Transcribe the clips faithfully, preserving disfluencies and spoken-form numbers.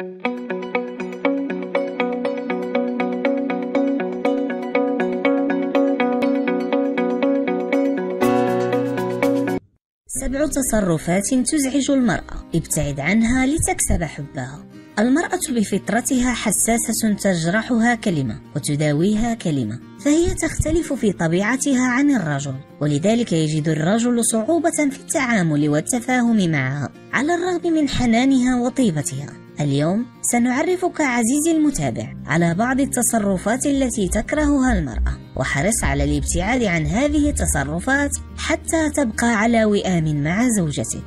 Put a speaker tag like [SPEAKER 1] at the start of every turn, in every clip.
[SPEAKER 1] سبع تصرفات تزعج المرأة، ابتعد عنها لتكسب حبها. المرأة بفطرتها حساسة، تجرحها كلمة وتداويها كلمة، فهي تختلف في طبيعتها عن الرجل، ولذلك يجد الرجل صعوبة في التعامل والتفاهم معها على الرغم من حنانها وطيبتها. اليوم سنعرفك عزيزي المتابع على بعض التصرفات التي تكرهها المرأة، وحرص على الابتعاد عن هذه التصرفات حتى تبقى على وئام مع زوجتك.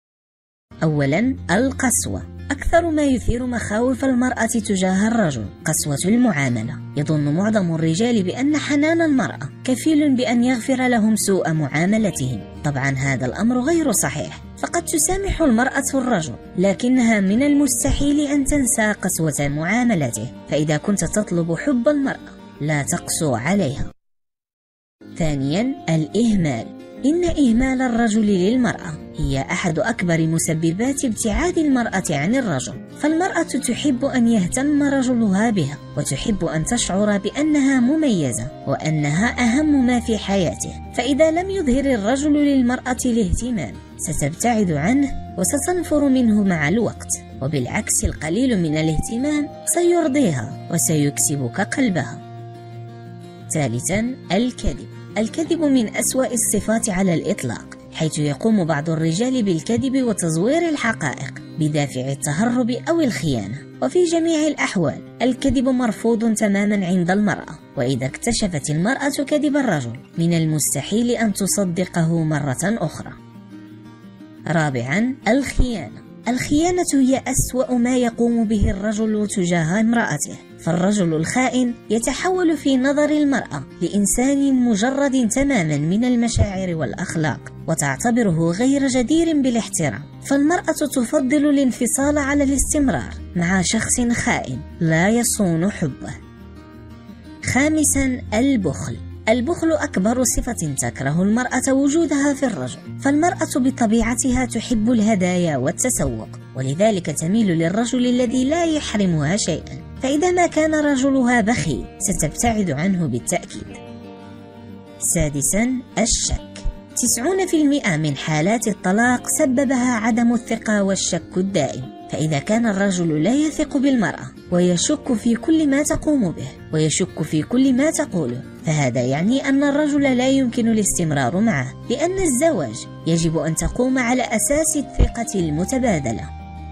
[SPEAKER 1] أولا، القسوة. أكثر ما يثير مخاوف المرأة تجاه الرجل قسوة المعاملة. يظن معظم الرجال بأن حنان المرأة كفيل بأن يغفر لهم سوء معاملتهم. طبعا هذا الأمر غير صحيح، فقد تسامح المرأة الرجل، لكنها من المستحيل أن تنسى قسوة معاملته، فإذا كنت تطلب حب المرأة لا تقسو عليها. ثانيا، الإهمال. إن إهمال الرجل للمرأة هي أحد أكبر مسببات ابتعاد المرأة عن الرجل، فالمرأة تحب أن يهتم رجلها بها، وتحب أن تشعر بأنها مميزة وأنها أهم ما في حياته، فإذا لم يظهر الرجل للمرأة الاهتمام ستبتعد عنه وستنفر منه مع الوقت، وبالعكس القليل من الاهتمام سيرضيها وسيكسبك قلبها. ثالثا، الكذب. الكذب من أسوأ الصفات على الإطلاق، حيث يقوم بعض الرجال بالكذب وتزوير الحقائق بدافع التهرب أو الخيانة، وفي جميع الأحوال الكذب مرفوض تماما عند المرأة، وإذا اكتشفت المرأة كذب الرجل من المستحيل أن تصدقه مرة أخرى. رابعا، الخيانة. الخيانة هي أسوأ ما يقوم به الرجل تجاه امرأته، فالرجل الخائن يتحول في نظر المرأة لإنسان مجرد تماما من المشاعر والأخلاق، وتعتبره غير جدير بالاحترام، فالمرأة تفضل الانفصال على الاستمرار مع شخص خائن لا يصون حبه. خامسا، البخل. البخل أكبر صفة تكره المرأة وجودها في الرجل، فالمرأة بطبيعتها تحب الهدايا والتسوق، ولذلك تميل للرجل الذي لا يحرمها شيئا، فإذا ما كان رجلها بخيل ستبتعد عنه بالتأكيد. سادسا، الشك. تسعون في المئة من حالات الطلاق سببها عدم الثقة والشك الدائم، فإذا كان الرجل لا يثق بالمرأة ويشك في كل ما تقوم به ويشك في كل ما تقوله، فهذا يعني أن الرجل لا يمكن الاستمرار معه، لأن الزواج يجب أن تقوم على أساس الثقة المتبادلة.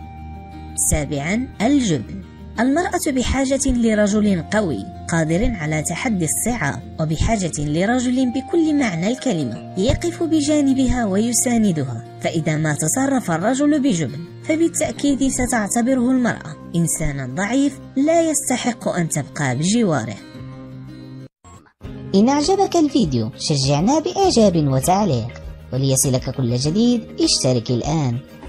[SPEAKER 1] سابعا، الجبن. المرأة بحاجة لرجل قوي قادر على تحدي الصعاب، وبحاجة لرجل بكل معنى الكلمة يقف بجانبها ويساندها، فإذا ما تصرف الرجل بجبن فبالتأكيد ستعتبره المرأة إنسانا ضعيف لا يستحق أن تبقى بجواره.
[SPEAKER 2] إن أعجبك الفيديو شجعنا بإعجاب وتعليق، وليصلك كل جديد اشترك الآن.